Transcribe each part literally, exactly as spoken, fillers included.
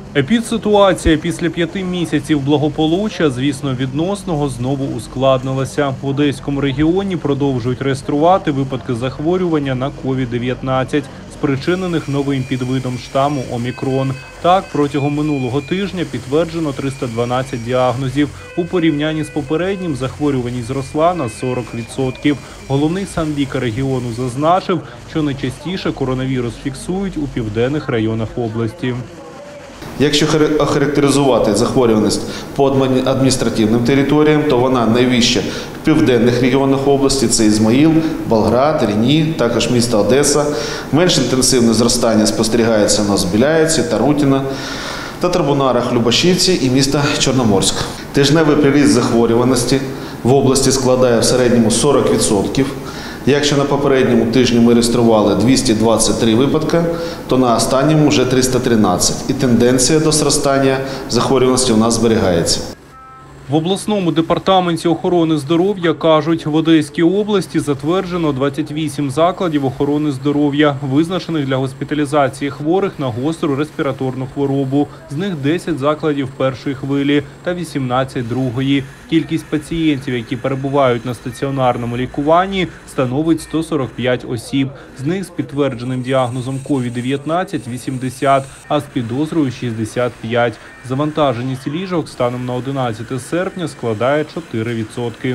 Епідситуація після п'яти місяців благополуччя, звісно, відносного, знову ускладнилася. В Одеському регіоні продовжують реєструвати випадки захворювання на ковід дев'ятнадцять, спричинених новим підвидом штаму Омікрон. Так, протягом минулого тижня підтверджено триста дванадцять діагнозів. У порівнянні з попереднім захворюваність зросла на сорок відсотків. Головний санлікар регіону зазначив, що найчастіше коронавірус фіксують у південних районах області. Якщо охарактеризувати захворюваність по адміністративним територіям, то вона найвища в південних регіонах області – це Ізмаїл, Болград, Рені, також місто Одеса. Менш інтенсивне зростання спостерігається на Збіляївці, Тарутино, Татарбунарах, Любашівці і місто Чорноморськ. Тижневий приріст захворюваності в області складає в середньому сорок відсотків. Якщо на попередньому тижні ми реєстрували двісті двадцять три випадки, то на останньому вже триста тринадцять. І тенденція до зростання захворюваності у нас зберігається. В обласному департаменті охорони здоров'я кажуть, в Одеській області затверджено двадцять вісім закладів охорони здоров'я, визначених для госпіталізації хворих на гостру респіраторну хворобу. З них десять закладів першої хвилі та вісімнадцять другої. Кількість пацієнтів, які перебувають на стаціонарному лікуванні, становить сто сорок п'ять осіб. З них з підтвердженим діагнозом ковід дев'ятнадцять – вісімдесят, а з підозрою – шістдесят п'ять. Завантаженість ліжок станом на одинадцяте серпня складає чотири відсотки.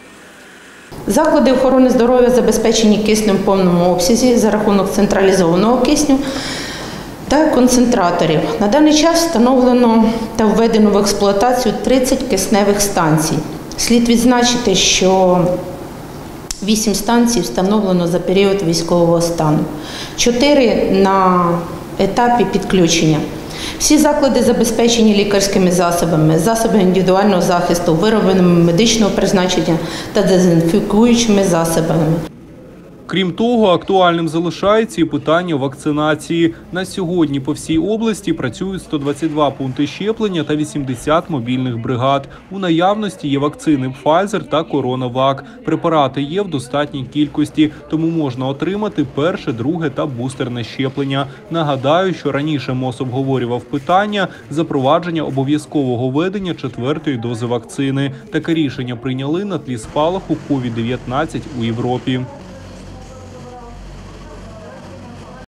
Заклади охорони здоров'я забезпечені киснем в повному обсязі за рахунок централізованого кисню та концентраторів. На даний час встановлено та введено в експлуатацію тридцять кисневих станцій. Слід відзначити, що вісім станцій встановлено за період військового стану, чотири на етапі підключення. Всі заклади забезпечені лікарськими засобами, засобами індивідуального захисту, виробами медичного призначення та дезінфікуючими засобами. Крім того, актуальним залишається і питання вакцинації. На сьогодні по всій області працюють сто двадцять два пункти щеплення та вісімдесят мобільних бригад. У наявності є вакцини Pfizer та CoronaVac. Препарати є в достатній кількості, тому можна отримати перше, друге та бустерне щеплення. Нагадаю, що раніше МОЗ обговорював питання запровадження обов'язкового введення четвертої дози вакцини. Таке рішення прийняли на тлі спалаху ковід дев'ятнадцять у Європі.